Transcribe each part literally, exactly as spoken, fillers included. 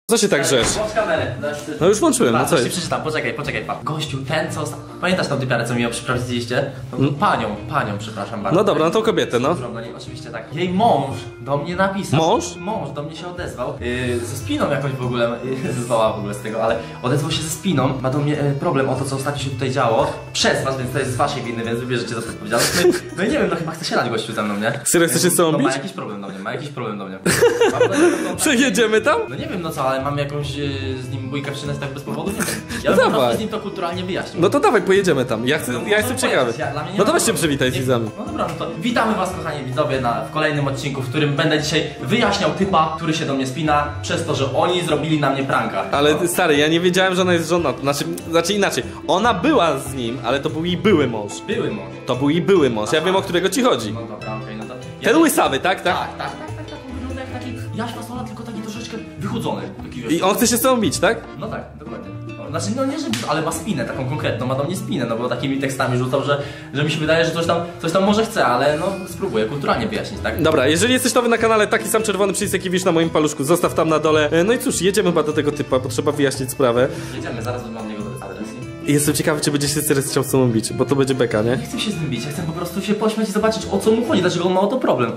Co się tak rzesz? Włącz kamerę. No już włączyłem, no co jest? Przeczytam, poczekaj, poczekaj pan. Gościu, ten co... Pamiętasz tą typiarę, co mi ją przyprowadziliście? No, panią, panią, przepraszam bardzo. No dobra, no tą kobietę, no. No nie, oczywiście tak. Jej mąż do mnie napisał. Mąż? Mąż do mnie się odezwał. Yy, ze spiną jakoś w ogóle, yy, zezwała w ogóle z tego, ale odezwał się ze spiną. Ma do mnie yy, problem o to, co ostatnio się tutaj działo. Przez was, więc to jest z waszej winy, więc wybierzecie za to odpowiedzialność. No, no i nie wiem, no chyba chce się lać gościu ze mną, nie? Serio chce się z tobą no, bić? ma jakiś problem do mnie, ma jakiś problem do mnie. Przejedziemy tam? No nie wiem, no co, ale mam jakąś yy, z nim bójkę przynać tak bez powodu? Nie wiem. Ja No bym po dawaj. prostu z nim to kulturalnie wyjaśnił. No to dawaj, pojedziemy tam. Ja chcę, No, ja jestem no, ciekawy. ja, dla mnie nie No to ma weź się problemu. przywitaj z Nie- widzami. No dobra, no to witamy was kochani widzowie na, w kolejnym odcinku, w którym będę dzisiaj wyjaśniał typa, który się do mnie spina przez to, że oni zrobili na mnie pranka. Ale no. stary, ja nie wiedziałem, że ona jest żona. Znaczy, znaczy inaczej. Ona była z nim, ale to był jej były mąż. Były mąż. To był jej były mąż. Ja wiem, o którego ci chodzi. No dobra, okej, no to... Ten łysawy, tak? Tak? Tak, tak, tak, tak, tak, on wygląda jak taki Jaś Fasola, tylko taki troszeczkę wychudzony. Taki, wiesz, I on chce się z tobą bić, tak? No tak, dokładnie. No, znaczy, no nie, że ale ma spinę taką konkretną, ma do mnie spinę, no bo takimi tekstami rzucał, że, że mi się wydaje, że coś tam, coś tam może chce, ale no spróbuję kulturalnie wyjaśnić, tak? Dobra, jeżeli jesteś nowy na kanale, taki sam czerwony przycisk, jaki widzisz na moim paluszku, zostaw tam na dole. No i cóż, jedziemy chyba do tego typa, bo trzeba wyjaśnić sprawę. Jedziemy, zaraz mam niego adres. I jestem ciekawy, czy będzie się teraz chciał z tobą bić, bo to będzie beka, nie? Nie chcę się z nim bić, ja chcę po prostu się pośmiać i zobaczyć, o co mu chodzi, dlaczego on ma o to problem.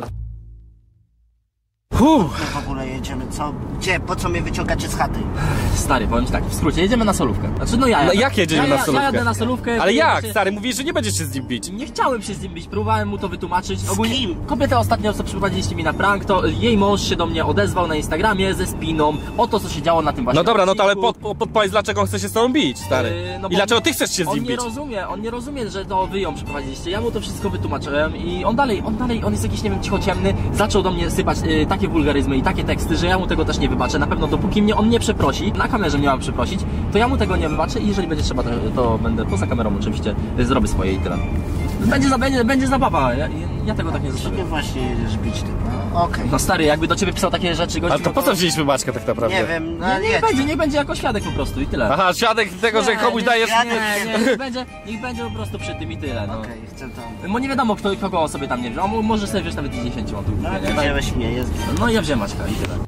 Uff. W ogóle jedziemy, co? Gdzie? Po co mnie wyciągacie z chaty? Stary, powiem ci tak, w skrócie, jedziemy na solówkę. Znaczy, no ja No jadę. jak jedziemy ja, na solówkę? Ja jadę na solówkę. Ale jak, się... stary? Mówisz, że nie będziesz się z nim bić. Nie chciałem się z nim bić, próbowałem mu to wytłumaczyć. Z Ogólnie kim? kobieta ostatnio, co przyprowadziliście mi na prank, to jej mąż się do mnie odezwał na Instagramie ze spiną o to, co się działo na tym właśnie No dobra, no to ale odcinku. pod, pod, podpowiedz, dlaczego on chce się z tobą bić, stary. Yy, no I bo dlaczego ty chcesz się z On nim nie bić? rozumie, on nie rozumie, że to wy ją przyprowadziliście. Ja mu to wszystko wytłumaczyłem i on dalej, on dalej, on jest jakiś, nie wiem, cichociemny. Zaczął do mnie sypać yy, takie wulgaryzmy i takie teksty, że ja mu tego też nie wybaczę. Na pewno dopóki mnie on nie przeprosi, na kamerze miałem przeprosić, to ja mu tego nie wybaczę i jeżeli będzie trzeba, to, to będę poza kamerą oczywiście yy, zrobię swoje i tyle. Będzie, za, będzie, będzie zabawa, ja, ja tego tak nie zostawię. Ty właśnie jedziesz bić typa. No, okej. No stary, jakby do ciebie pisał takie rzeczy, gościu, Ale to po co wzięliśmy Maćka tak naprawdę? Nie wiem, no Nie, nie jedź. będzie, niech będzie jako świadek po prostu i tyle. Aha, świadek tego, że Nie, komuś nie, dajesz... świadek. Nie, nie, niech będzie, niech będzie po prostu przy tym i tyle, no. Okej, chcę tam. Bo nie wiadomo kto, kogo on sobie tam nie wziął, on może sobie wziąć nawet dziesięć on tu No, nie? nie wziąłeś mnie, jest. No i ja wziąłem Maćka i tyle.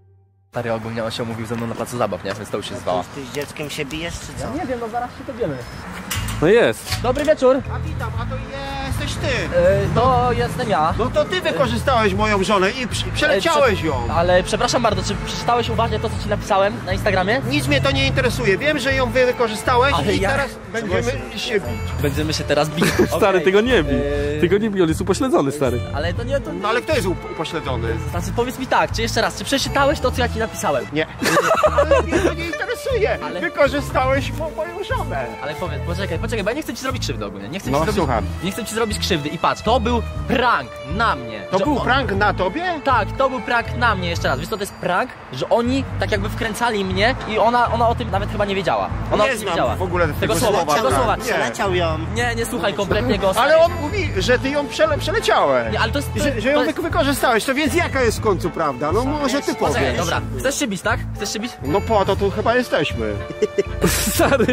Stary ogólnie on się umówił ze mną na placu zabaw, nie? Więc to już się zwała. Ty z dzieckiem się bijesz, czy co? Nie wiem, no zaraz się dowiemy. No jest. Dobry wieczór, A witam, a to jesteś ty. yy, to jestem ja. No to ty wykorzystałeś moją żonę i przy- przeleciałeś ją. Ale przepraszam bardzo, czy przeczytałeś uważnie to, co ci napisałem na Instagramie? Nic mnie to nie interesuje. Wiem, że ją wy wykorzystałeś Ale i ja- teraz będziemy się bić. Będziemy się teraz bić. Stary, Okej. ty go nie bij. Yy, Ty go nie bij, on jest upośledzony, stary. Ale to nie, to nie... No ale kto jest up- upośledzony? Znaczy powiedz mi tak, czy jeszcze raz, czy przeczytałeś to, co ja ci napisałem? Nie. Ale mnie to nie interesuje. Ale- Wykorzystałeś mo moją żonę. Ale powiedz, poczekaj, poczekaj, bo ja nie chcę ci zrobić krzywdy ogólnie, nie chcę ci No, zrobić... słucham. Nie chcę ci zrobić krzywdy i patrz, to był prank na mnie. To że był on- prank na tobie? Tak, to był prank na mnie, jeszcze raz, wiesz co, to jest prank, że oni tak jakby wkręcali mnie i ona, ona o tym nawet chyba nie wiedziała. Ona o Nie tym nie znam wiedziała. w ogóle tego tego słowa, słowa, tego prank. słowa. Nie. Przeleciał ją. Nie, nie słuchaj kompletnie go. Ale on mówi, że ty ją przele przeleciałeś. Nie, ale to jest... To, Że, że ją to wy jest... wykorzystałeś, to więc jaka jest w końcu prawda? No może ty Poczekaj, powiesz. dobra, chcesz się bić, tak? Chcesz się bić? No po to tu chyba jesteśmy. Stary,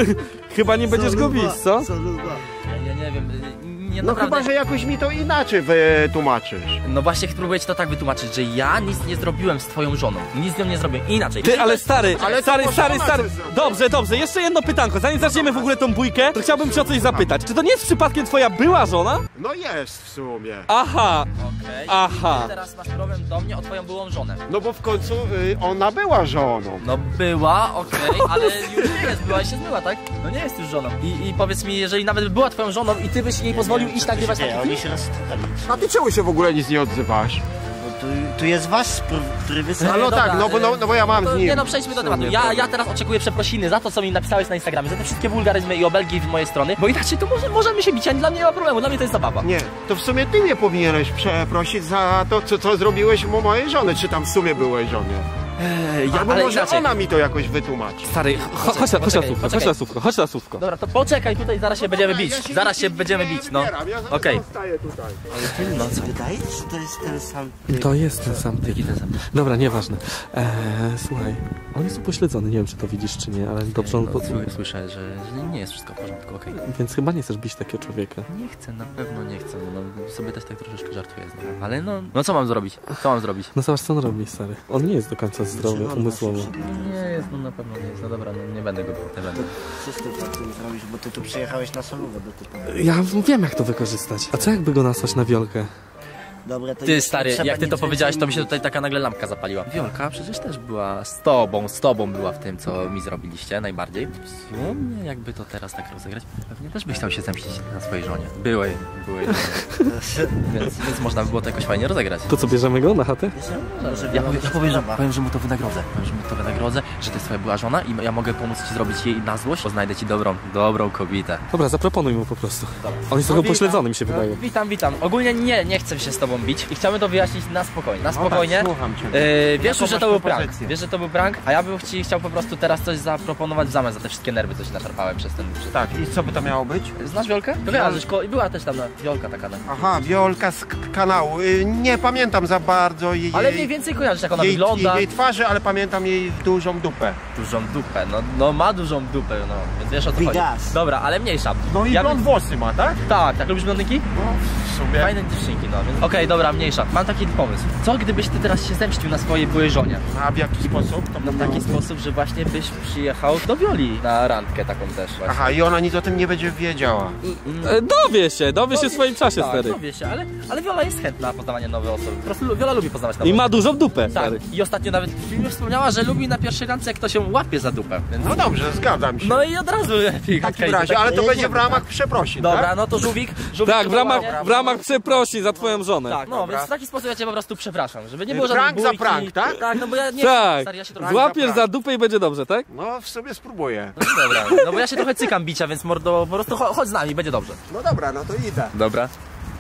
chyba nie będziesz go bić, co? Ja nie wiem, nie No naprawdę... chyba, że jakoś mi to inaczej wytłumaczysz. No właśnie próbuję ci to tak wytłumaczyć, że ja nic nie zrobiłem z twoją żoną. Nic z nią nie zrobiłem. Inaczej. Ty, ale stary, Ale to stary, może stary, ona stary. coś zrobi. Dobrze, dobrze, jeszcze jedno pytanko. Zanim zaczniemy w ogóle tą bójkę, to chciałbym cię o coś zapytać. Czy to nie jest przypadkiem twoja była żona? No jest w sumie. Aha, Okej. aha. Ty teraz masz problem do mnie o twoją byłą żonę. No bo w końcu y, ona była żoną. No była, okej, ale już nie jest, była i się zbyła, tak? No nie jest już żoną. I, I powiedz mi, jeżeli nawet była twoją żoną i ty byś jej pozwolił iść nagrywać taki Nie, film? oni się rozstali. A ty czemu się w ogóle nic nie odzywasz? Bo tu, tu jest wasz, który wysłał. No, no tak, no bo, no, no bo ja mam to, z nim. Nie no, przejdźmy do w tematu. sumie Ja, problem. ja teraz oczekuję przeprosiny za to, co mi napisałeś na Instagramie, za te wszystkie wulgaryzmy i obelgi w mojej strony, bo inaczej to może, możemy się bić, a dla mnie nie ma problemu, dla mnie to jest zabawa. Nie, to w sumie ty mnie powinieneś przeprosić za to, co, co zrobiłeś mu mojej żony, czy tam w sumie byłej żonie. Ej, ja, Albo ale może inaczej. ona mi to jakoś wytłumaczy. Stary, cho- chodź na, chodź na Poczekaj, słówko, chodź poczekaj. na słówko, chodź na słówko. Dobra, to poczekaj tutaj, zaraz się będziemy bić. Ja się Zaraz nie- się nie będziemy bić, no. wybieram, ja Okej. zostaję tutaj. No co? Wydaje ci się, że to jest ten sam typ? To jest ten sam typ. Dobra, nieważne. Eee, słuchaj, On jest upośledzony, nie wiem, czy to widzisz, czy nie, ale dobrze on... No, po... słyszę, że, że nie jest wszystko w porządku, okej? Okay? Więc chyba nie chcesz bić takiego człowieka. Nie chcę, na pewno nie chcę, no sobie też tak troszeczkę żartuję z nim. Ale no, no co mam zrobić? Co mam zrobić? No zobacz, co on robi, stary. On nie jest do końca zdrowy umysłowo. Nie jest, no na pewno nie jest. No dobra, no nie będę go bił, nie będę. Co ty tak zrobisz, bo ty tu przyjechałeś na solówę do typu. Ja wiem, jak to wykorzystać. A co jakby go nasłać na Wiolkę? Dobra, to Ty już stary, trzeba jak ty nic to powiedziałeś, to mi się więcej tutaj taka nagle lampka zapaliła. Wiolka przecież też była z tobą, z tobą była w tym, co mi zrobiliście najbardziej. W sumie jakby to teraz tak rozegrać, pewnie też byś chciał się zemścić na swojej żonie. Byłej, byłej żonie. więc, więc można by było to jakoś fajnie rozegrać. To co, bierzemy go na chatę? Ja powiem, ja powiem, że, powiem, że mu to wynagrodzę. Powiem, że mu to wynagrodzę, że to jest twoja była żona i ja mogę pomóc ci zrobić jej na złość, bo znajdę ci dobrą, dobrą kobietę. Dobra, zaproponuj mu po prostu. On jest trochę upośledzony, mi się wydaje. Witam, witam. Ogólnie nie, nie chcę się z tobą bić i chciałbym to wyjaśnić na spokojnie. Na spokojnie. No tak, słucham cię. Yy, wiesz, Jaką że to masz był prank. propozycję? Wiesz, że to był prank, a ja bym ci chciał po prostu teraz coś zaproponować w zamian za te wszystkie nerwy, co się naszarpałem przez ten... Przez... Tak, i co by to miało być? Znasz Wiolkę? Kojarzysz, ko- i była też tam na Wiolka taka na... Aha, Wiolka z k- kanału. Y, Nie pamiętam za bardzo jej, Ale mniej więcej kojarzysz, jak ona jej, wygląda. jej, jej twarzy, ale pamiętam jej dużą dupę. Dużą dupę, no, no ma dużą dupę, no, więc wiesz o co Big chodzi. ass. Dobra, ale mniejsza. No i Ja blond bym- włosy ma, tak? Tak, tak, lubisz blondynki? No, w sumie. Fajne dziewczynki, no, więc... Okej, dobra, mniejsza. Mam taki pomysł. Co gdybyś ty teraz się zemścił na swojej byłej żonie? A w jaki sposób? To No w taki sposób, że właśnie byś przyjechał do Wioli na randkę taką też właśnie. Aha, i ona nic o tym nie będzie wiedziała. E, dowie się, dowie się w swoim czasie, tak, stary. dowie się, ale, ale Wiola jest chętna na poznawanie nowych osób. Po prostu Wiola lubi poznawać nowe I ma dużą dupę, Tak, stary. i ostatnio nawet w filmie wspomniała, że lubi na pierwszej randce, jak to się łapie za dupę. Więc... No dobrze, zgadzam się. No i od razu lepiej. w takim razie, ale to będzie w ramach przeprosin, Dobra, tak? no to żółwik, żółwik Tak, w ramach, przywołanie. w ramach przeprosin za twoją żonę. Tak, no Dobra. więc w taki sposób ja cię po prostu przepraszam, żeby nie było żadnej Prank za bójki. prank, tak? Tak, no bo ja nie Tak, stary, ja się trochę... złapiesz za dupę i będzie dobrze, tak? No, w sobie spróbuję. No dobra, no bo ja się trochę cykam bicia, więc mordo, po prostu cho- chodź z nami, będzie dobrze. No dobra, no to idę. Dobra.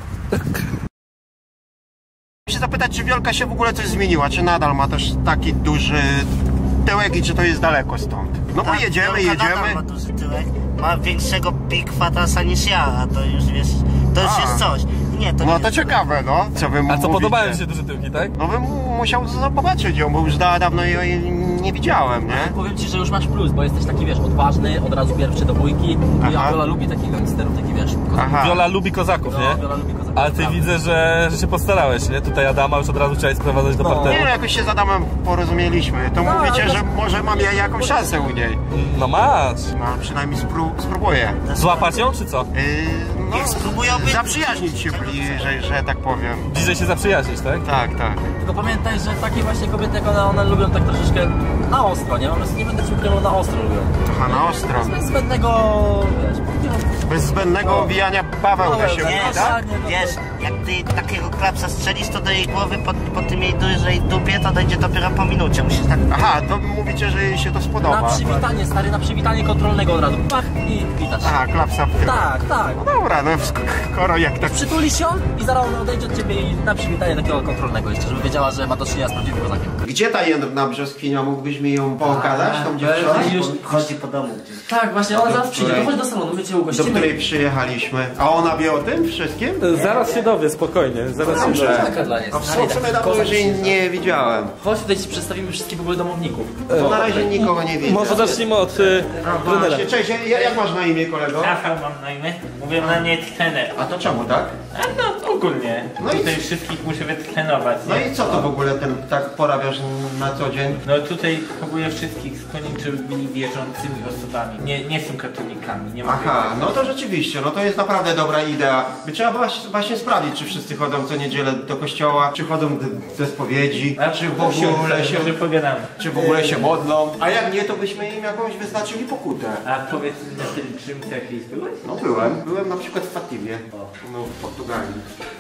Chcę się zapytać, czy Wiolka się w ogóle coś zmieniła, czy nadal ma też taki duży tyłek i czy to jest daleko stąd? No bo Tak, jedziemy, Wiolka nadal jedziemy. ma duży tyłek, ma większego big fatasa niż ja, a to już wiesz, to już A. jest coś. Nie, to nie No jest to ciekawe, no. Co wy A co, mówicie? podobają ci się duże tyłki, tak? No bym musiał zobaczyć ją, bo już da- dawno jej nie widziałem, nie? Powiem ci, że już masz plus, bo jesteś taki, wiesz, odważny, od razu pierwszy do bójki. I Aha. Viola lubi takich gangsterów, taki, wiesz, kozaków. Aha. Viola lubi kozaków, No, nie? Viola lubi kozaków. Ale ty widzę, że, że się postarałeś, nie? Tutaj Adama już od razu chciałeś sprowadzać do No. Nie, parteru. no jakoś się z Adamem porozumieliśmy. To No, mówicie, ale to- że może mam ja jakąś szansę u niej. No masz. No przynajmniej spró spróbuję. Złapać ją, czy co? Yy, no, Niech spróbują być- zaprzyjaźnić się bliżej, że tak powiem. Bliżej się zaprzyjaźnić, tak? Tak, tak. Tylko pamiętaj, że takie właśnie kobiety jak one, one lubią tak troszeczkę na ostro, nie? Po prostu nie będę ci ukrywał, na ostro lubią. Trochę na ostro. Bez zbędnego, wiesz, Bez zbędnego owijania bawełny się No, mówi, Wiesz, tak? wiesz, jak ty takiego klapsa strzelisz, to do jej głowy po, po tym jej dużej dupie to dojdzie dopiero po minucie. Musisz tak... Aha, to mówicie, że jej się to na spodoba. przywitanie, stary, na przywitanie kontrolnego od razu. Pach i witasz. Aha, klapsa w tył. Tak, tak. No dobra, no skoro jak tak... Przytulisz ją i zaraz ona odejdzie od ciebie i na przywitanie takiego kontrolnego jeszcze, żeby wiedziała, że ma do czynienia z prawdziwym kozakiem. Gdzie ta jędrna brzoskwinia? Mógłbyś mi ją pokazać, tą dziewczynę? dziewczynę? Już- Chodzi po domu gdzieś. Tak, właśnie, ona zaraz przyjdzie. której- To chodź do salonu, my cię Do ugościmy. której przyjechaliśmy. A ona wie o tym wszystkim? Zaraz się dowie, spokojnie. Zaraz się dowie. Taka dla niej. A w sumie dawno już jej nie widziałem. Chodź, tutaj ci przedstawimy wszystkich w ogóle domowników. To na razie nikogo nie widzę. Może zacznijmy od y, trenera. Właśnie, cześć, ja- jak masz na imię, kolego? Rafał mam na imię. Mówię na nie trener. A to czemu, tak? A no ogólnie. No No i- tutaj wszystkich muszę wytrenować. No nie? i co to w ogóle ten tak porabiasz na co dzień? No tutaj próbuję wszystkich skłonić, żeby byli wierzącymi osobami. Nie, nie są katolikami. Nie mogę- Aha, no to rzeczywiście, no to jest naprawdę dobra idea. By trzeba właśnie- właśnie sprawdzić, czy wszyscy chodzą co niedzielę do kościoła, czy chodzą do, do spowiedzi, A czy w ogóle się, Może pogadamy. czy w ogóle się modlą. A jak nie, to byśmy im jakąś wyznaczyli pokutę. A powiedz mi na pielgrzymce jakiejś byłeś? No byłem, byłem na przykład w Fatimie, no w Portugalii.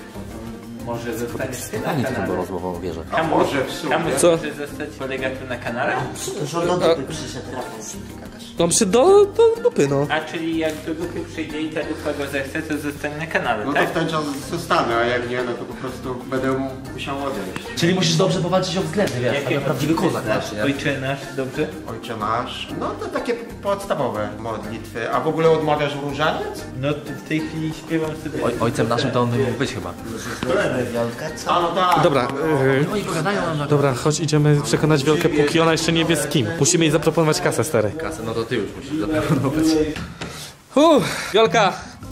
Może zostaniesz ty na Ani to kanale? było rozmową wierzę. A może w sumie. Kamuś Co? może zostać kolega tu na kanale? Że do dupy przyszedł Rafał, że ty gadasz. No przy do, do dupy, no. A czyli jak do grupy przyjdzie i ta dupa go zechce, to zostanie na kanale, No to tak? w ten czas zostanę, a jak nie, no to po prostu będę musiał odejść. Czyli musisz dobrze powalczyć o względy, wiesz, Jakie taki prawdziwy kozak znasz? właśnie. Ojcze nasz, dobrze? Ojcze nasz, no to takie podstawowe modlitwy. A w ogóle odmawiasz różaniec? No w tej chwili śpiewam sobie... Oj, ojcem naszym to on by mógł być chyba. Przekonamy Wiolkę, co? A no tak. Dobra, yy, Oni pogadają nam na dobra, chodź, idziemy przekonać Wiolkę, póki ona jeszcze nie wie z kim. Musimy jej zaproponować kasę, stary. kasę, no to ty już musisz zaproponować. Uff, Wiolka.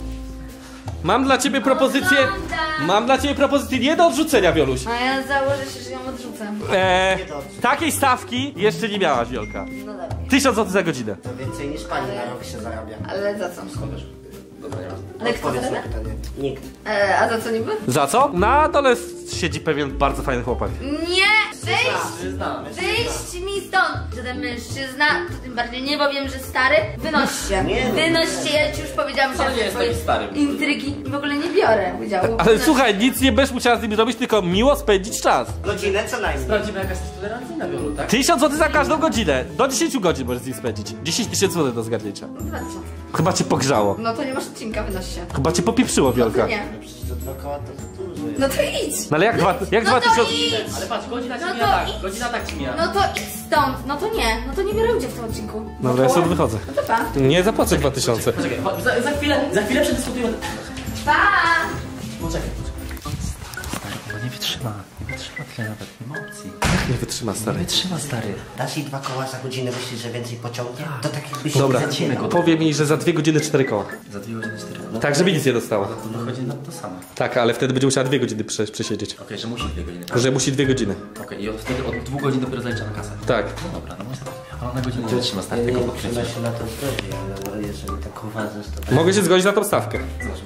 Mam dla ciebie propozycję. Mam dla ciebie propozycję nie do odrzucenia, Wioluś. A ja założę się, że ją odrzucę. Eee, takiej stawki jeszcze nie miałaś, Wiolka. No dobra. Tysiąc złotych za godzinę. To więcej niż pani na rok się zarabia. Ale za co? Dobra, nie ma. Ale kto Odpowiedz na zarabia? pytanie. Nikt. E, a za co niby? Za co? Na dole siedzi pewien bardzo fajny chłopak. Nie! Wyjść! Znam. Wyjść mi stąd! Że ten mężczyzna, to tym bardziej nie, bo wiem, że stary. Wynoś się. Nie. Wynoś się, ja ci już powiedziałam, że Ale nie ja jest twoje taki stary. intrygi w ogóle nie biorę udziału. Ale Wynoś słuchaj, nic nie będziesz musiała z nim robić, tylko miło spędzić czas. Godzinę co najmniej. Sprawdzimy jaka jest tolerancyjna, Wiolu, tak? Tysiąc złotych za każdą godzinę. Do dziesięciu godzin możesz z nim spędzić. dziesięć tysięcy złotych do zgadnięcia. Dwa co? Chyba cię pogrzało. No to nie masz odcinka, wynoś się. Chyba cię popieprzyło, Wiolka. Nie. Przecież to dwa koła to za dużo jest. No to idź! No ale jak dwa, jak No dwa to tysiące... idź! Ale patrz, godzina ci No mija to tak, idź. godzina tak ci mija. No to idź stąd! No to nie, no to nie biorę udziału w tym odcinku. No ale ja stąd wychodzę. No to pa. Nie zapłacę dwa tysiące. Poczekaj, cho- za, za chwilę, za chwilę przedyskutujemy. Pa! Poczekaj, poczekaj. Stary, bo nie wytrzyma, nie wytrzyma tyle nawet emocji. Nie wytrzyma, stary. Wytrzyma, stary. Dasz jej dwa koła za godzinę, myślisz, że więcej pociągnie? To tak jakbyś Dobra, nie zacierał. powie mi, że za dwie godziny cztery koła. Za dwie godziny cztery. No Tak, żeby nic nie dostała. to wychodzi na to samo. Tak, ale wtedy będzie musiała dwie godziny prze, przesiedzieć. Okej, że musi dwie godziny. Że musi dwie godziny. Okej, i od, wtedy od dwóch godzin dopiero zaliczamy kasę. Tak. No dobra, no myślę, ale na godzinę nie wytrzyma, stary, Nie tego wiem, podkręcić. trzyma się na to zgodzi, ale jeżeli tak uważasz, to tak. Mogę się zgodzić na tą stawkę.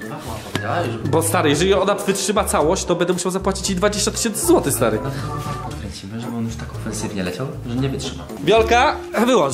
Ja już Bo stary, jeżeli ona wytrzyma całość, to będę musiał zapłacić jej dwadzieścia tysięcy złotych, stary. podkręcimy, żeby on już tak ofensywnie leciał, że nie wytrzyma. Wiolka, wyłącz.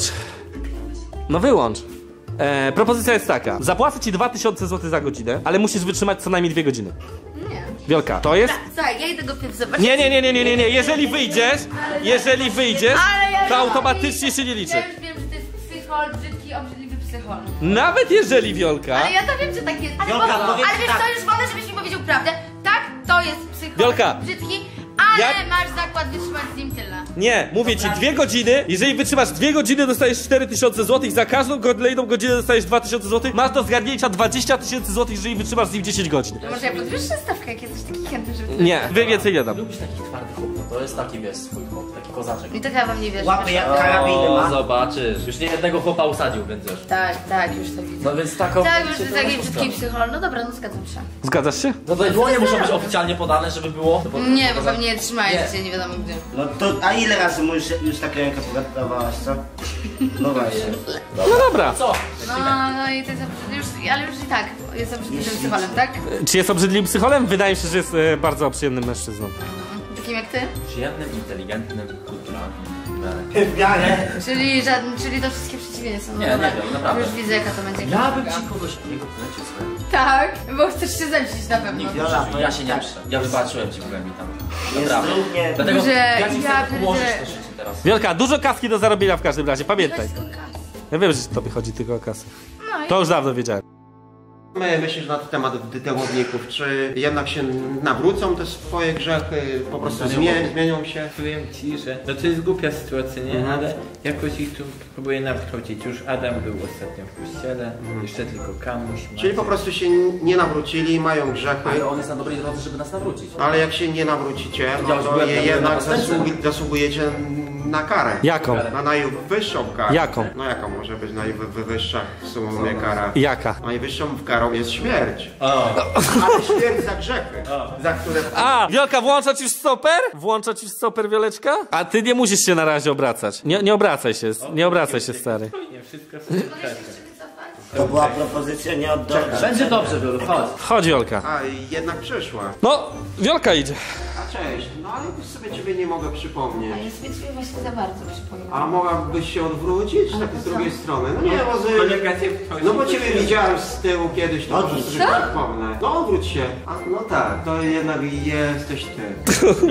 No wyłącz. E, propozycja jest taka. Zapłacę ci dwa tysiące złotych za godzinę, ale musisz wytrzymać co najmniej dwie godziny. Nie. Wiolka, to jest... Słuchaj, ja idę go pierw zobaczyć. Nie, nie, nie, nie, nie, nie, nie. Jeżeli wyjdziesz, jeżeli wyjdziesz, Ale ja to wiem, automatycznie się nie liczy. Ja już wiem, że to jest psychol, brzydki, obrzydliwy psychol. Nawet jeżeli, Wiolka... Ale ja to wiem, że tak jest. Ale, Wiolka, bo, powiedz ale wiesz tak. co, już wolę, żebyś mi powiedział prawdę. Tak, to jest psychol, Wiolka. brzydki, ale Ja- masz zakład wytrzymać z nim tyle. Nie, mówię ci dwie godziny. Jeżeli wytrzymasz dwie godziny, dostajesz cztery tysiące złotych. Za każdą kolejną godzinę dostajesz dwa tysiące złotych. Masz do zgarnięcia dwadzieścia tysięcy złotych, jeżeli wytrzymasz z nim dziesięć godzin. To może ja podwyższę stawkę, jak jesteś taki chętny, żeby... Nie, wy więcej nie dam. Lubisz takich twardych chłopów, to jest taki, wiesz, swój chłop, taki kozaczek. I tak ja wam nie wierzę. Łapy jak karabiny ma. Zobaczysz. Już nie jednego chłopa usadził, więc już. Tak, tak, już to widzę. No więc taką... Tak, już to jest taki brzydki psychol. No dobra, no zgadzam się. Zgadzasz się? No to dłonie muszą być oficjalnie podane, żeby było. No bo- Nie, bo poza- pewnie trzymają się, nie wiadomo gdzie. No to, a ile razy mu już, już tak rękę podawałaś, co? No właśnie. No dobra. Co? No, no i to jest obrzydliwy, już, ale już i tak, jest obrzydliwym psycholem, tak? Czy jest obrzydliwym psycholem? Wydaje mi się, że jest e, bardzo przyjemnym mężczyzną. Takim jak ty? Przyjemnym, inteligentnym, kulturalnym. W miarę. Czyli żaden, czyli to wszystkie przeciwieństwa. No Nie, dobra. nie wiem, naprawdę. Już widzę jaka to będzie. Ja bym ci kogoś jego polecił sobie. Tak, bo chcesz się zemścić na pewno. Nigdy Jola, w życiu, ja się nie muszę. Ja wybaczyłem ci głębi tam. Jest Naprawdę. równie. Dlatego Że ja ci ja chcę ułożyć pierdzie- to życie teraz. Wielka, dużo kaski do zarobienia w każdym razie, pamiętaj. Weź tą kasę. Ja wiem, że tobie chodzi tylko o kasę. No i To już dawno wiedziałem. My myślisz na temat dytełowników, czy jednak się nawrócą te swoje grzechy, po prostu zmie zmienią się? Powiem ci, że no to jest głupia sytuacja, nie? Ale jakoś ich tu próbuję nawrócić. Już Adam był ostatnio w kościele, jeszcze tylko Kamuś. Czyli po prostu się nie nawrócili, mają grzechy, Ale on jest na dobrej drodze, żeby nas nawrócić. ale jak się nie nawrócicie, no Ja już to byłem je na- jednak na następnym. zasługi zasługujecie na karę. Jaką? Na najwyższą karę. Jaką? No jaką może być najwyższa w sumie kara? Jaka? Najwyższą karą jest śmierć. O. Ale śmierć za grzechy, za które... A, Wiolka, włącza ci stoper? Włącza ci stoper, Wioleczka? A ty nie musisz się na razie obracać. Nie, nie obracaj się, nie obracaj się, stary. Nie, wszystko sobie czeka. To była propozycja nieoddolna. Będzie dobrze, Wiolu, chodź. Chodź, Wiolka. A, jednak przyszła. No, Wiolka idzie. A cześć, no ale sobie ciebie nie mogę przypomnieć. A jest mi właśnie za bardzo przypomina. A mogłabyś się odwrócić tak z drugiej strony? No nie, bo z... Kolega cię wchodzi. No bo ciebie widziałem z tyłu kiedyś, to Odwróć może się. sobie przypomnę. No odwróć się. A, no tak, to jednak jesteś ty.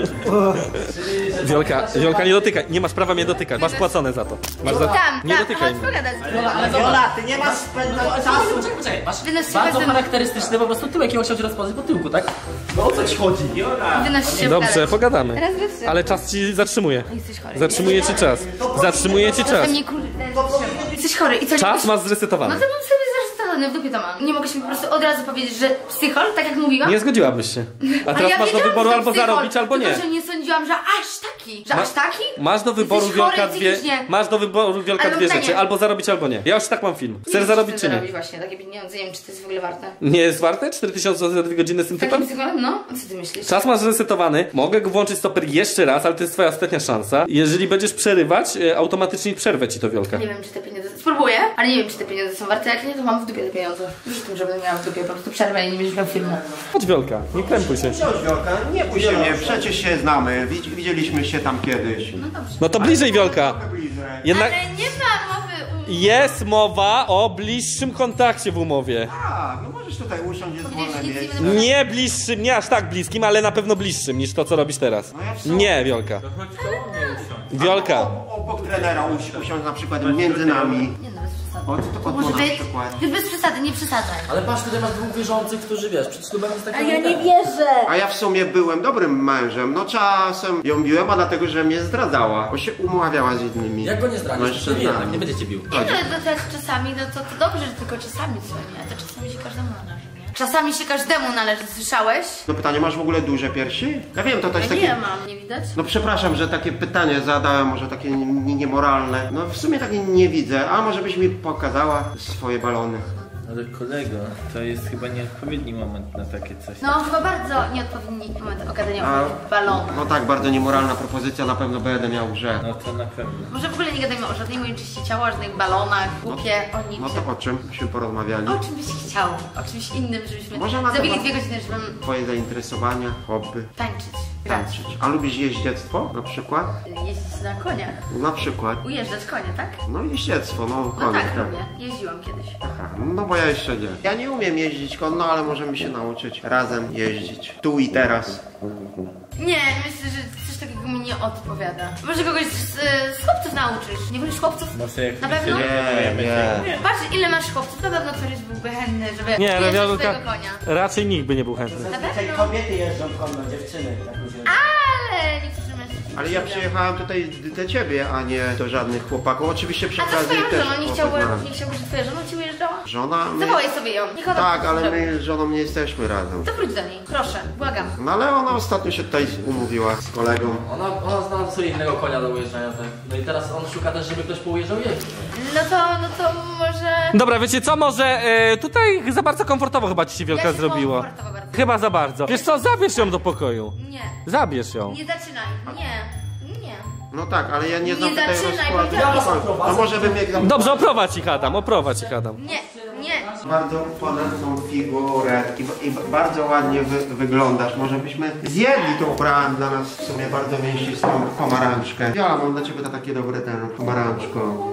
Wiolka, Wiolka, nie dotykaj. Nie masz prawa mnie dotykać. Masz płacone za to. Masz za... Tam, Nie tam, dotykaj chodź mnie. pogadać. Ale zobacz. Jola, ty nie masz spędnego czasu. Poczekaj, poczekaj, masz Wynoś się bardzo razem. charakterystyczny po prostu tyłek i on chciał cię rozpoznać po tyłku, tak? No o co ci chodzi? Wynoś się Dobrze, wgadać. pogadamy. Teraz wysyp. Ale czas ci zatrzymuje. Jesteś chory. Zatrzymuje ci czas. Zatrzymuje ci czas. Czasem nie kurde. Jesteś chory i co nie Czas możesz- masz No zresetowany. to bym sobie zresztą naprawdę w dupie to mam. Nie mogłeś mi po prostu od razu powiedzieć, że psychol, tak jak mówiłam? Nie zgodziłabyś się. A Ale teraz ja masz do wiedziałam, wyboru że to albo psychol, zarobić, albo nie. Tylko, że nie sądziłam, że aż taki. Że Ma- aż taki? Masz do wyboru Jesteś chory Wiolka dwie. psychicznie. Masz do wyboru Wiolka Ale dwie pytanie. rzeczy. Albo zarobić, albo nie. Ja już tak mam film. Chcesz wiem, zarobić chcę czy nie? zarobić właśnie takie pieniądze, nie wiem, czy to jest w ogóle warte. Nie jest warte? cztery tysiące złotych za dwie godziny z tym Takim typem? psycholem? No, a co ty myślisz? Czas masz zresetowany. Mogę go włączyć stoper jeszcze raz, ale to jest twoja ostatnia szansa. Jeżeli będziesz przerywać, e, automatycznie przerwę ci to Wiolka. Nie wiem, czy te pieniądze... Spróbuję, ale nie wiem, czy te pieniądze są warte. Jak nie, to mam w dupie te pieniądze. Już tym, że będę miała w dupie po prostu przerwę i nie będziesz miał filmu. Chodź Wiolka, nie krępuj się. Wsiądź, Wiolka, nie bój się mnie, przecież się znamy, Widz- widzieliśmy się tam kiedyś. No dobrze. No to bliżej Wiolka. Trochę bliżej. Jednak Ale nie ma mowy u... jest mowa o bliższym kontakcie w umowie. Tak, no możesz tutaj usiąść, jest Powiedziałeś, wolne nic nie miejsce. będę- Nie bliższym, nie aż tak bliskim, ale na pewno bliższym niż to, co robisz teraz. No ja w sumie- Nie, Wiolka. Wiolka. O- Obok trenera usi- usiąść na przykład między nami. Nie no, bez przesady. O, co to Może na ty... przykład? Ty bez przesady, nie przesadzaj. Ale patrz, tutaj masz dwóch wierzących, którzy wiesz, przed ślubem jest taka... wierzę. A ja w sumie byłem dobrym mężem. No czasem ją biłem, a dlatego, że mnie zdradzała. Bo się umawiała z innymi. Jak go nie zdradzisz, to nie, mężczyznami. jednak, nie będziecie bił. Nie no, to teraz czasami, no to, to dobrze, że tylko czasami, co nie? To czasami się każdemu należy, nie? Czasami się każdemu należy, słyszałeś? No pytanie, masz w ogóle duże piersi? Ja wiem, to, to jest Ja takie... nie mam, nie widać? No przepraszam, że takie pytanie zadałem, może takie nie- niemoralne. No w sumie takie nie widzę. A może byś mi pokazała swoje balony? Ale kolego, to jest chyba nieodpowiedni moment na takie coś. No chyba bardzo nieodpowiedni moment okazania A, o balonu. no tak, bardzo niemoralna propozycja, na pewno będę miał grze. No to na pewno. Może w ogóle nie gadajmy o żadnej mojej czyści ciała, o żadnych balonach, głupie, o niczym. No to o czym byśmy porozmawiali? O czym byś chciał? O czymś innym, żebyśmy Może na zabili temat- dwie godziny, żebym Twoje zainteresowania, hobby, tańczyć, grać, tańczyć. A lubisz jeździectwo na przykład? jeździć na koniach, Na przykład. ujeżdżać konie, tak? No jeździectwo, no No konie, tak, tak. lubię. Jeździłam kiedyś. Aha, no bo ja jeszcze nie. Ja nie umiem jeździć konno, ale możemy się nauczyć razem jeździć. Tu i teraz. Nie, myślę, że coś takiego mi nie odpowiada. Może kogoś z, z chłopców nauczysz. Nie wolisz chłopców? Może jak Na my się pewno? dogadujemy, nie. Patrz, ile masz chłopców, na pewno któryś byłby chętny, żeby Nie, no ujeżdżać Wiolka, swojego konia. raczej nikt by nie był chętny. Na Zazwyczaj pewno. kobiety jeżdżą konno, dziewczyny. Tak mi się Ale niektórzy mężczyźni. Ale ja przyjechałem tutaj do ciebie, a nie do żadnych chłopaków. Oczywiście przy A co z okazji twoją też żoną? Nie chłopak chciałby, znalazł. nie chciałby, że twoja żona ci ujeżdżała? Żona? My... Zawołaj sobie ją. Niech ona Tak, to ale zrobi. my z żoną nie jesteśmy razem. To wróć do niej, proszę, błagam. No ale ona ostatnio się tutaj umówiła z kolegą. Ona, ona znalazła sobie innego konia do ujeżdżania, tak? No i teraz on szuka też, żeby ktoś poujeżdżał jej. No to, no to może... Dobra, wiecie co, może e, tutaj za bardzo komfortowo chyba ci się Wiolka Ja się zrobiło. komfortowo bardzo. Chyba za bardzo. Wiesz co, zabierz ją do pokoju. Nie, Zabierz ją. nie zaczynaj, nie, nie. No tak, ale ja nie znam Nie tutaj zaczynaj, rozkładu. bo ja was A może bym jak Dobrze, oprowadź ich Adam, oprowadź ich Adam. Nie, nie. Bardzo ponadną figurę i, i bardzo ładnie wy, wyglądasz. Może byśmy zjedli tą brałem dla nas w sumie bardzo mięsistą pomarańczkę. Ja mam dla ciebie to takie dobre ten pomarańczko.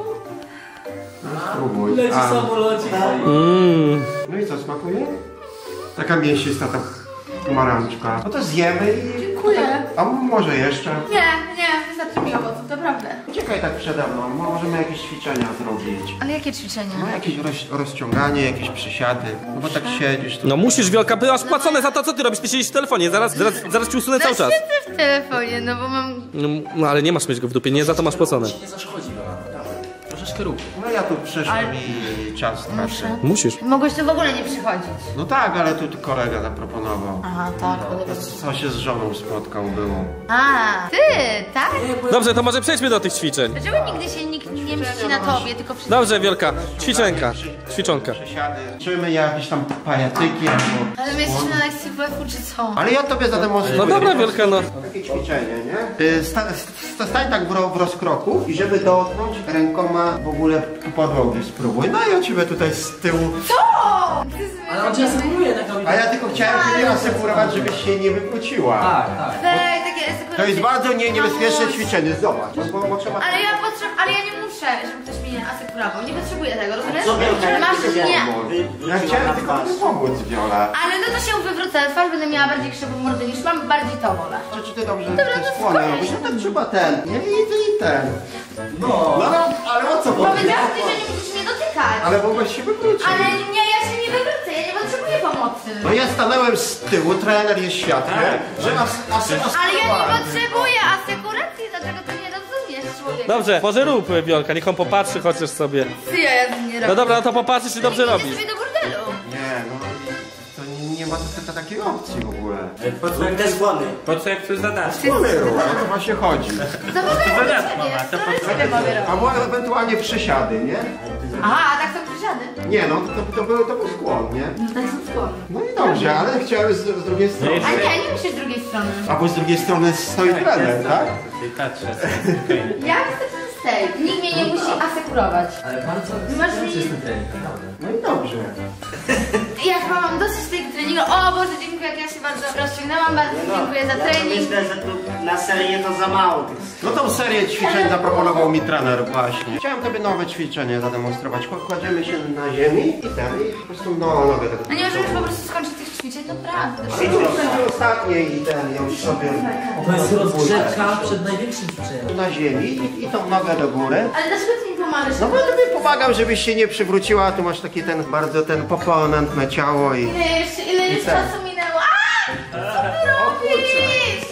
No, spróbuj. Leci A, samolocik. Mmm. no i co, smakuje? Taka mięsista ta pomarańczka. No to zjemy i... Dziękuję. A może jeszcze? Nie, nie, wystarczy mi owoców, naprawdę. Uciekaj tak przede mną, możemy jakieś ćwiczenia zrobić. Ale jakie ćwiczenia? No jakieś roz, rozciąganie, jakieś przysiady. No bo tak siedzisz tu. No musisz Wiolka, ty masz płacone za to, co ty robisz, ty siedzisz w telefonie, zaraz, zaraz, zaraz ci usunę cały czas. Siedzę w telefonie, no bo mam... No, no ale nie masz mieć go w dupie, nie za to masz płacone. Nie zaszkodzi, naprawdę. Troszeczkę rób. No ja tu przyszłem i czas tracę. Musisz. Mogłeś tu w ogóle nie przychodzić. No tak, ale tu kolega zaproponował. Aha, tak, kolega. Co się z żoną spotkał było. A, ty, tak? Dobrze, to może przejdźmy do tych ćwiczeń. Dlaczego nigdy się nikt nie mści na tobie, tylko przy... Dobrze, Wiolka, ćwiczenka, ćwiczonka. Przysiady. Czymy jakieś tam pajacyki albo... Ale my jesteśmy na lekcji W F-u, czy co? Ale ja tobie zademonstruję. No dobra, Wiolka, no. Takie ćwiczenie, nie? Y, Sta, sta, stań tak w, ro, w rozkroku i żeby dotknąć rękoma w ogóle podłogi spróbuj. No i ja ciebie tutaj z tyłu. O! Ale on cię asekuruje tak robi. A ja tylko chciałem ciebie asykurować, żebyś się nie wykłóciła. Tak, tak. Ej, takie esekuracje- To jest bardzo nie, niebezpieczne ćwiczenie, zobacz. Bo, bo trzeba... Ale ja potrzebuję, ale ja nie muszę, żeby ktoś mnie asekurował. Nie potrzebuję tego, rozumiesz? Co Wiolka, jak Masz, ty się nie. Ja chciałem tylko tobie pomóc, Viola. Ale no to się wywrócę, twarz będę miała bardziej krzywą mordę niż mam, bardziej to wolę. Czy, czy ty dobrze Dobra, te no skłony spokojnie. robisz? No tak trzeba ten. Nie, i, i ten. No. No, no ale o co chodzi? Powiedziałam ci, że nie musisz mnie dotykać. Ale mogłeś się wywrócić. Ale nie, ja się nie wywrócę, ja nie potrzebuję pomocy. No ja stanąłem z tyłu, trener jest świadkiem, że as, as, as, Ale ja nie potrzebuję asekuracji, dlaczego ty nie rozumiesz, człowiek? Dobrze, może rób Wiolka, niech on popatrzy chociaż sobie. Ty, ja, ja nie robię. No dobra, no to popatrzysz, czy dobrze Idę robisz. sobie do burdelu. ma t- t- takiej opcji w ogóle. Po co jak Te zgony. Po co jak to za darmo? Choleru, o to właśnie chodzi. Zamawiamy Zaraz, sobie, mama, to sorry, po co? sobie mogę robić. Albo ewentualnie przysiady, nie? Aha, a tak są przysiady? Nie no, to, to, był, to był skłon, nie? No tak są skłonne. No i dobrze, ale chciałem z, z drugiej strony. A nie, nie musisz z drugiej strony. A bo z drugiej strony stoi trener, tak? Patrzę, Ja wystarczy z tej. Nikt mnie nie musi asekurować. Ale bardzo Masz mi- jest ten trening, naprawdę. No i dobrze. Ja chyba mam dosyć tego treningu. O Boże, dziękuję, jak ja się bardzo rozciągnęłam. Bardzo dziękuję za Ja to trening. myślę, że tu na serię to za mało tych No tą serię ćwiczeń zaproponował mi trener właśnie. Chciałem tobie nowe ćwiczenie zademonstrować. Kładziemy się na ziemi i ten, i po prostu no, nogę tego. No nie możemy po prostu skończyć tych ćwiczeń, naprawdę. Będzie ostatnie i ten, ja już sobie To jest rozgrzewka przed największym ćwiczeniem. na ziemi i, i tą nogę do góry. Ale dlaczego ty mi pomagasz? No bo ja tobie pomagam, żebyś się nie przywróciła, tu masz taki ten bardzo ten poponentne ciało i... Ile jeszcze, ile już tak. czasu minęło? A! Co ty robisz?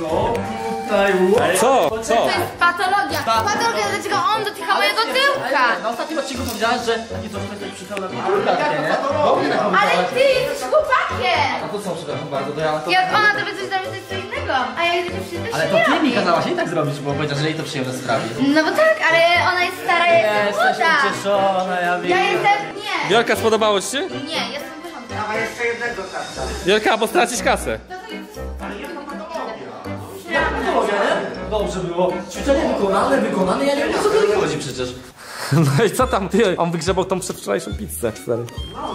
Co? Co? To jest patologia. Patologia, dlaczego on dotyka mojego tyłka? Na ostatnim odcinku powiedziałaś, że takie coś tutaj przyjechał na piłkę, nie? Ale ty jesteś chłopakiem! A to co, przepraszam bardzo, to ja to... Jak ona tobie coś zrobi, to jest co innego. A ja jedynie przyjdę Ale to ty mi kazałaś jej tak zrobić, bo powiedział, że jej to przyjemne sprawi. No bo tak, ale ona jest stara, ja jestem Jesteś młoda. ucieszona, ja wiem. Ja jestem... Nie. Wielka, spodobało ci się? Nie, jestem w porządku. A jeszcze jednego karta. Wielka, bo stracisz kasę. Dobrze było. Ćwiczenie wykonane, wykonane, ja nie wiem, o co tu chodzi przecież. No i co tam? Ty, on wygrzebał tą przedwczorajszą pizzę. Stary.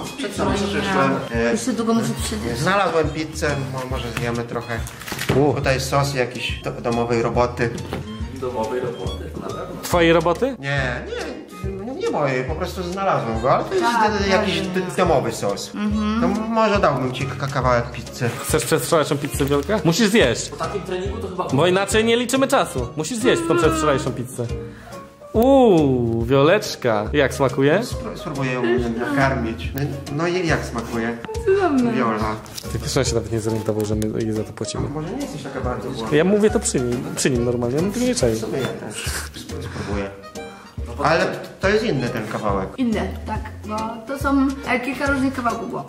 E, Jeszcze długo muszę przydać. Znalazłem pizzę, mo- może zjemy trochę. U. Tutaj sos jakiś do, domowej roboty. Domowej roboty, na pewno. Twojej roboty? Nie, nie, nie mojej, po prostu znalazłem go, ale to jest Tak, d- jakiś d- domowy sos. To może dałbym ci k- kawałek pizzy. Chcesz przedwczorajszą pizzę, Wielka? Musisz zjeść. Po takim treningu to chyba... Bo inaczej nie liczymy czasu. Musisz zjeść tą przedwczorajszą pizzę. Uuu, Wioleczka. Jak smakuje? Spró- Spróbuję ją nakarmić. No, no i jak smakuje? Wiola. Ty też on się nawet nie zorientował, że my jej za to płacimy. Może nie jesteś taka bardzo głodna. Ja mówię to przy nim, przy nim normalnie, on tego nie czai. W sumie ja też sp- spróbuję. Ale t- to jest inny ten kawałek. Inne, tak, bo to są e, kilka różnych kawałków było.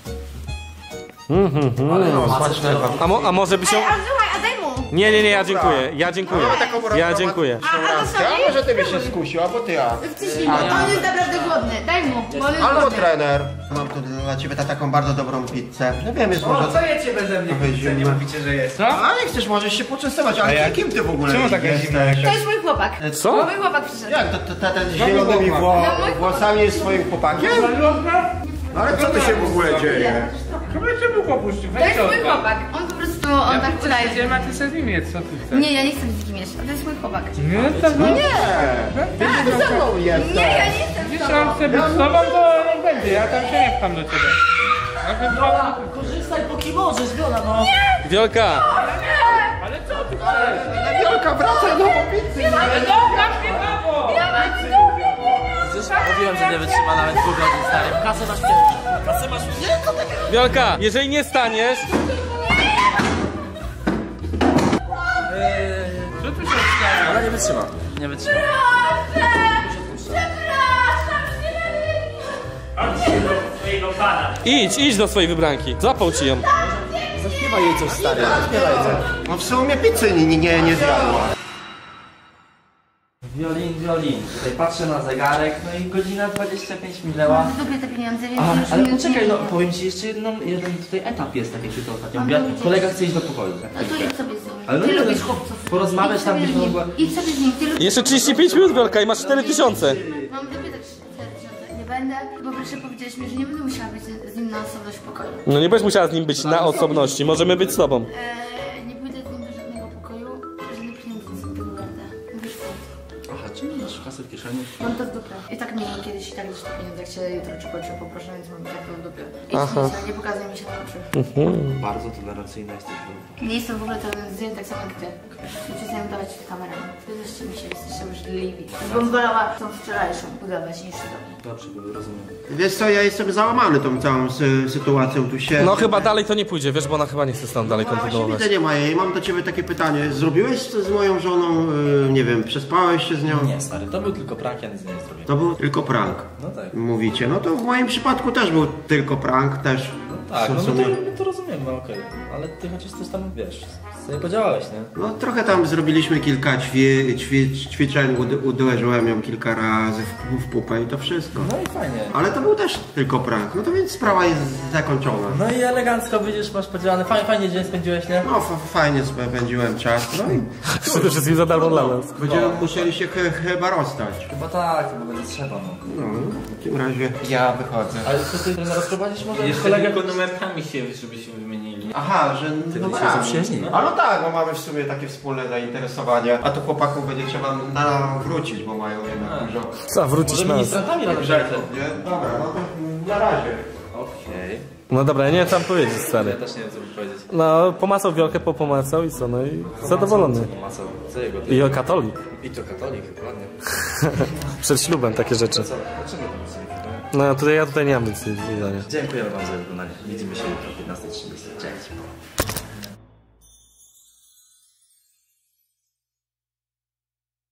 Ale no, Smacznego. A, mo, a może by się... Ej, a słuchaj, a daj mu! Nie, nie, nie, ja dziękuję, ja dziękuję. Ja dziękuję. A, a to Ja sobie? może ty byś się skusił, albo ty ja. Wciśnij mu, on jest naprawdę głodny, daj mu, bo on jest Albo głodny. trener. Mam tu dla ciebie ta, taką bardzo dobrą pizzę. Nie wiem, jest może... Co jecie beze mnie? Wyjdziemy. Nie mówicie, że jest. Co? A nie chcesz, możesz się poczęstować, ale ja- kim ty w ogóle Czemu taka jesteś? zimna jakaś? To jest mój chłopak. Co? Bo mój chłopak przyszedł. Jak, to, to, to ten z zielonymi wło No, mój włosami jest swoim chłopakiem? No ale co tu się w ogóle dzieje? Czemu czemu popuści? To jest mój chłopak. On po prostu, on tak udaje. Gdzie macie sobie z nim jest? Co ty chcesz? Nie, ja nie chcę być z kim jeszcze, to jest mój chłopak. Nie, to no nie. Ty ze mną jesteś. Nie, ja nie chcę z Jeśli tobą. on chce być z tobą, to niech będzie. Ja tam się nie pcham do ciebie. Wiola, korzystaj póki możesz, Wiola, no. Wielka! Ale co ty chcesz? Wielka, wracaj do pizzy. Przecież mówiłem, że nie wytrzyma nawet dwóch godzin, stary. Kasę masz pierwszą. Kasę masz pierwszą. Wielka, jeżeli nie staniesz, Co tu się stało? Ona nie wytrzyma. Nie wytrzyma. idź, idź do swojej wybranki. Zapał ci ją. Zaśpiewaj jej coś, stary. Zaśpiewaj jej coś. No w sumie pizzy nie, nie, nie zjadła. Wiolin, wiolin. Tutaj patrzę na zegarek, no i godzina dwadzieścia pięć minęła. Mam w dupie te pieniądze, więc A, już ale minut poczekaj, nie no wiem. powiem ci jeszcze jedną, jeden tutaj etap jest, tak jak się to ostatnio Mam mówiła. ludzie. Kolega chce iść do pokoju. No to idź sobie z nim. Ale no Ty nie, lubisz no, chłopców. porozmawiać Idź tam, sobie gdzie z nim. to była- Idź sobie z nim, ty lubisz... Jeszcze trzydzieści pięć minut, Wielka, i masz cztery tysiące. Mam w dupie te cztery tysiące. Nie będę, bo proszę powiedziałeś mi, że nie będę musiała być z nim na osobność w pokoju. No nie będziesz musiała z nim być na osobności, możemy być z tobą. Eee, nie pójdę z nim do żadnego pokoju, żadne pieniądze z tego będę. Mówisz co? Aha, czy masz kasę w kieszeni? Mam to w dupie. I tak miałam kiedyś i tak już te pieniądze, jak się jutro czy pojutrze poproszę, więc mam tak to w dupie. I Aha. Aha. nie pokazuj mi się na oczy. Bardzo tolerancyjna jesteś. Nie jestem w ogóle ten zdjęty tak samo jak ty. Muszę zajmować kamerę. Wydeszcie mi się, jesteście obrzydliwi. Bym wolała tą wczorajszą udawać niż do mnie. Dobrze, rozumiem. Wiesz co, ja jestem załamany tą całą sy sytuacją tu się. No chyba dalej to nie pójdzie, wiesz, bo ona chyba nie chce stąd dalej No właśnie kontynuować. widzę, nie ma jej. Mam do ciebie takie pytanie. Zrobiłeś to z moją żoną, yy, nie wiem, przespałeś się z nią? Nie, stary, to był tylko prank, ja nic nie zrobiłem. To był tylko prank. No tak. Mówicie. No to w moim przypadku też był tylko prank, też Tak, są no w my sumie... to, my to rozumiemy, okej. Ale ty chociaż coś tam, wiesz, sobie podziałałeś, nie? No trochę tam zrobiliśmy kilka ćwi, ćwi, ćwiczeń, ud, uderzyłem ją kilka razy w, w pupę i to wszystko. No i fajnie. Ale to był też tylko prank, no to więc sprawa jest zakończona. No i elegancko, widzisz, masz podziałane. Fajnie, fajnie dzień spędziłeś, nie? No f- fajnie spędziłem czas, no i Przede wszystkim za darmo dla nas. będziemy musieli się ch chyba rozstać. Chyba tak, chyba będzie trzeba, no. No, w takim razie ja wychodzę. Ale co ty trenera prowadzisz może? Jeszcze Kolegę? tylko numerkami się, żebyśmy wymienili. Aha, że Ty no się zaprzyjaźnili. A no tak, bo mamy w sumie takie wspólne zainteresowania, a tu chłopaków będzie trzeba na wrócić, bo mają jednak dużo Co, wrócić Może nas. ministrantami razem grzechów, nie? Dobra, no to na razie. Okej. No dobra, ja nie wiem co mam powiedzieć, stary. Ja też nie wiem, co by powiedzieć. No, pomacał Wiolkę, popomacał i co, no i zadowolony. Co? Co jego? I o katolik. I to katolik, ładnie. Przed ślubem takie rzeczy. Co? Dlaczego to nic nie wiadomo? No, tutaj ja tutaj nie mam nic do powiedzenia. Dziękujemy wam za oglądanie. Widzimy się jutro o piętnastej trzydzieści. Cześć.